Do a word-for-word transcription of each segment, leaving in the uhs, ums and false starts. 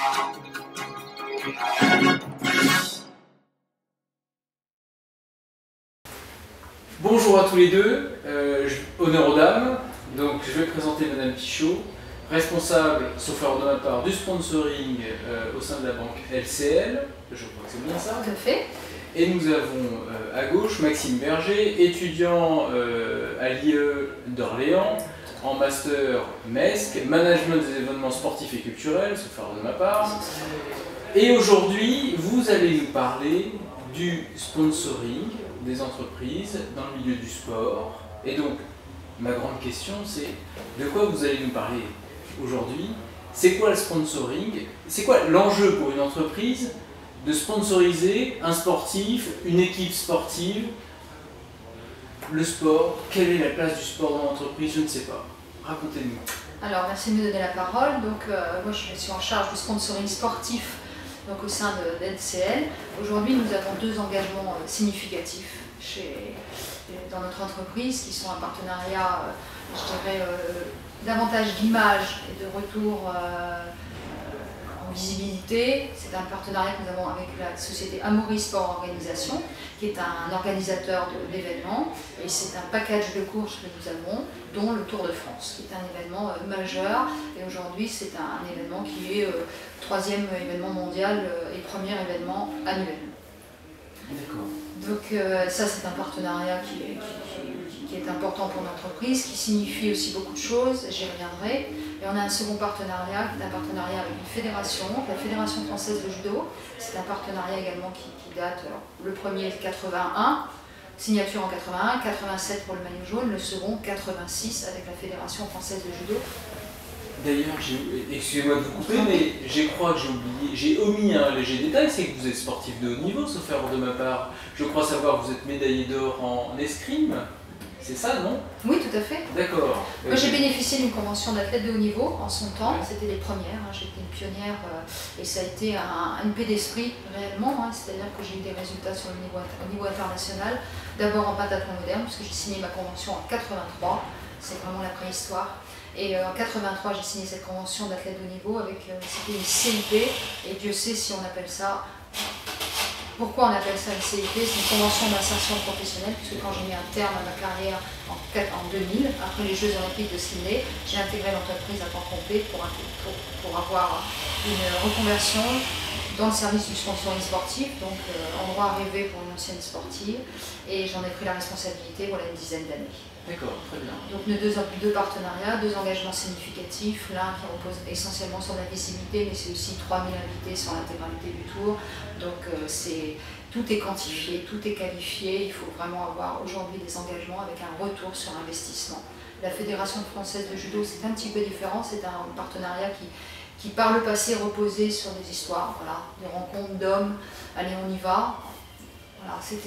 Bonjour à tous les deux, euh, honneur aux dames. Donc je vais présenter Madame Pichot, responsable, sauf erreur de ma part, du sponsoring euh, au sein de la banque L C L, je crois que c'est bien ça. Tout à fait. Et nous avons euh, à gauche Maxime Berger, étudiant euh, à l'I E d'Orléans, en master M E S C, management des événements sportifs et culturels, sauf erreur de ma part. Et aujourd'hui, vous allez nous parler du sponsoring des entreprises dans le milieu du sport. Et donc, ma grande question, c'est de quoi vous allez nous parler aujourd'hui? C'est quoi le sponsoring? C'est quoi l'enjeu pour une entreprise de sponsoriser un sportif, une équipe sportive? Le sport, quelle est la place du sport dans l'entreprise? Je ne sais pas. Racontez-nous. Alors, merci de me donner la parole. Donc, euh, moi, je suis en charge du sponsoring sportif donc, au sein de L C L. Aujourd'hui, nous avons deux engagements euh, significatifs chez, dans notre entreprise qui sont un partenariat, euh, je dirais, euh, davantage d'image et de retour euh, en visibilité. C'est un partenariat que nous avons avec la société Amaury Sport Organisation, qui est un organisateur de l'événement. Et c'est un package de courses que nous avons, dont le Tour de France, qui est un événement euh, majeur. Et aujourd'hui, c'est un, un événement qui est euh, troisième événement mondial euh, et premier événement annuel. D'accord. Donc euh, ça, c'est un partenariat qui est, qui, qui, qui est important pour l'entreprise, qui signifie aussi beaucoup de choses, j'y reviendrai. Et on a un second partenariat, qui est un partenariat avec une fédération, la Fédération Française de Judo. C'est un partenariat également qui, qui date, alors, le premier quatre-vingt-un, signature en quatre-vingt-un, quatre-vingt-sept pour le maillot jaune, le second quatre-vingt-six avec la Fédération Française de Judo. D'ailleurs, excusez-moi de vous couper, mais je crois que j'ai oublié, j'ai omis un léger détail, c'est que vous êtes sportif de haut niveau, sauf erreur de ma part. Je crois savoir que vous êtes médaillé d'or en escrime, c'est ça, non? Oui, tout à fait. D'accord. Moi, j'ai bénéficié d'une convention d'athlète de haut niveau en son temps, c'était les premières, hein. J'étais une pionnière euh, et ça a été un, une paix d'esprit réellement, hein. C'est-à-dire que j'ai eu des résultats sur le niveau, au niveau international, d'abord en pentathlon moderne, puisque j'ai signé ma convention en quatre-vingt-trois, c'est vraiment la préhistoire. Et euh, en quatre-vingt-trois, j'ai signé cette convention d'athlète de haut niveau avec, euh, c'était une C I P, et Dieu sait si on appelle ça, pourquoi on appelle ça une C I P, c'est une convention d'insertion professionnelle, puisque quand j'ai mis un terme à ma carrière en, en deux mille, après les Jeux Olympiques de Sydney, j'ai intégré l'entreprise à temps complet pour, pour, pour avoir une reconversion dans le service du sponsoring sportif, donc euh, endroit rêvé pour une ancienne sportive, et j'en ai pris la responsabilité voilà une dizaine d'années. D'accord, très bien. Donc nos deux, deux partenariats, deux engagements significatifs, l'un qui repose essentiellement sur la visibilité, mais c'est aussi trois mille invités sur l'intégralité du tour. Donc euh, c'est, tout est quantifié, tout est qualifié, il faut vraiment avoir aujourd'hui des engagements avec un retour sur investissement. La Fédération française de judo, c'est un petit peu différent, c'est un partenariat qui, qui par le passé reposait sur des histoires, voilà, des rencontres d'hommes, allez on y va. Voilà, c'était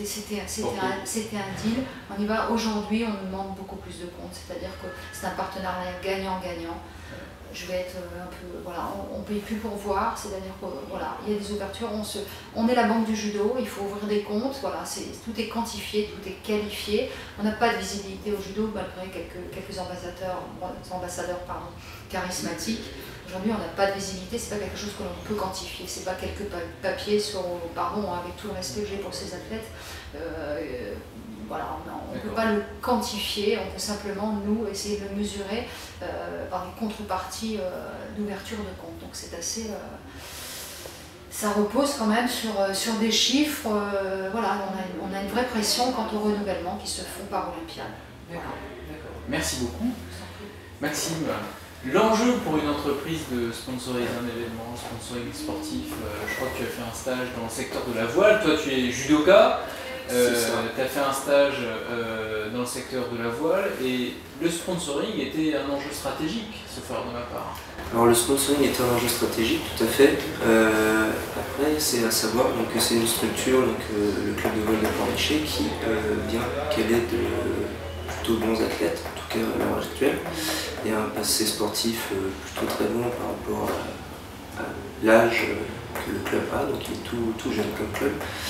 un, un deal. On y va. Aujourd'hui, on nous demande beaucoup plus de comptes, c'est-à-dire que c'est un partenariat gagnant-gagnant. Je vais être un peu, voilà, on ne paye plus pour voir, c'est-à-dire que voilà, il y a des ouvertures. On, se, on est la banque du judo, il faut ouvrir des comptes. Voilà, tout est quantifié, tout est qualifié. On n'a pas de visibilité au judo malgré quelques, quelques ambassadeurs, ambassadeurs pardon, charismatiques. Aujourd'hui, on n'a pas de visibilité, c'est pas quelque chose que l'on peut quantifier, c'est pas quelques papiers sur, pardon, avec tout le respect que j'ai pour ces athlètes, euh, voilà, on ne peut pas le quantifier, on peut simplement, nous, essayer de le mesurer euh, par des contreparties euh, d'ouverture de compte. Donc c'est assez... Euh, ça repose quand même sur, sur des chiffres, euh, voilà, on a, une, on a une vraie pression quant au renouvellement qui se font par Olympiade. D'accord, d'accord. Merci beaucoup. Maxime, l'enjeu pour une entreprise de sponsoriser un événement, sponsoring sportif, euh, je crois que tu as fait un stage dans le secteur de la voile, toi tu es judoka, euh, tu as fait un stage euh, dans le secteur de la voile et le sponsoring était un enjeu stratégique, sauf erreur de ma part. Alors le sponsoring était un enjeu stratégique, tout à fait. Euh, après, c'est à savoir que c'est une structure, donc, euh, le club de voile de Pornichet, qui, euh, bien qu'elle ait de plutôt bons athlètes, en tout cas à l'heure actuelle, et un passé sportif euh, plutôt très bon par rapport à, à l'âge que le club a, donc il est tout, tout jeune comme club.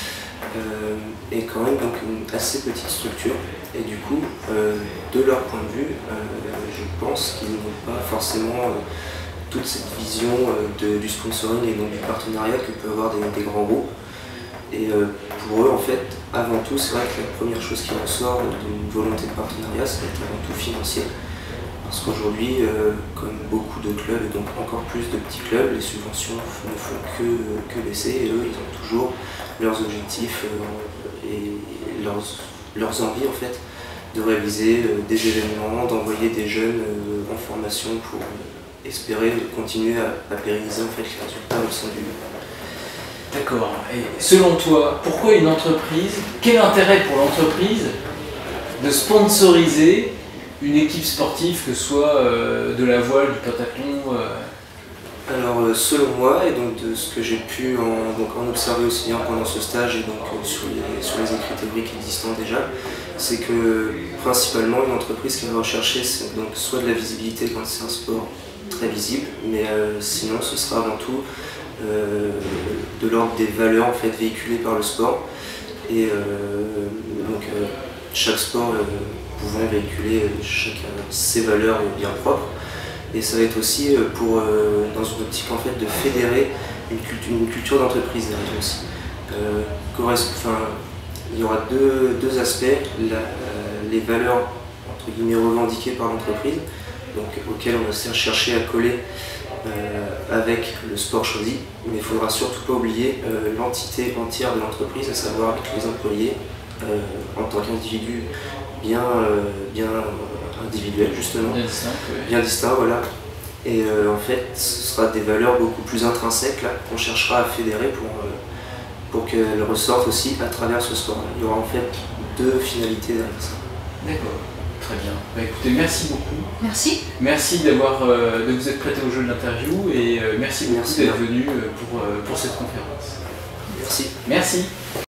Euh, et quand même donc une assez petite structure, et du coup euh, de leur point de vue euh, je pense qu'ils n'ont pas forcément euh, toute cette vision euh, de, du sponsoring et donc du partenariat que peut avoir des, des grands groupes. Et euh, pour eux, en fait, avant tout, c'est vrai que la première chose qui ressort d'une volonté de partenariat, c'est avant tout financier. Parce qu'aujourd'hui, euh, comme beaucoup de clubs, et donc encore plus de petits clubs, les subventions ne font que, que baisser, et eux, ils ont toujours leurs objectifs euh, et leurs, leurs envies, en fait, de réaliser euh, des événements, d'envoyer des jeunes euh, en formation pour euh, espérer continuer à, à pérenniser en fait, les résultats au sein du... D'accord. Et selon toi, pourquoi une entreprise, quel intérêt pour l'entreprise de sponsoriser une équipe sportive, que ce soit euh, de la voile, du pentathlon euh... Alors euh, selon moi, et donc de ce que j'ai pu en, donc, en observer aussi bien pendant ce stage et donc euh, sur, les, sur les écrits théoriques existants déjà, c'est que principalement une entreprise qui va rechercher c'est donc soit de la visibilité quand c'est un sport très visible, mais euh, sinon ce sera avant tout euh, de l'ordre des valeurs en fait, véhiculées par le sport. Et euh, donc euh, chaque sport euh, pouvant véhiculer chacun ses valeurs bien propres. Et ça va être aussi pour, euh, dans une optique en fait, de fédérer une culture, une culture d'entreprise derrière aussi. Euh, enfin, il y aura deux, deux aspects, la, euh, les valeurs entre guillemets revendiquées par l'entreprise, donc auxquelles on va chercher à coller euh, avec le sport choisi, mais il ne faudra surtout pas oublier euh, l'entité entière de l'entreprise, à savoir avec les employés euh, en tant qu'individus bien, euh, bien individuels justement, bien distinct, oui. bien distinct, voilà. Et euh, en fait, ce sera des valeurs beaucoup plus intrinsèques là qu'on cherchera à fédérer pour, euh, pour qu'elles ressortent aussi à travers ce sport. Il y aura en fait deux finalités derrière ça. D'accord, très bien. Bah, écoutez, merci beaucoup. Merci. Merci d'avoir euh, de vous être prêté au jeu de l'interview et euh, merci beaucoup Merci d'être venu euh, pour, euh, pour cette conférence. Merci. Merci.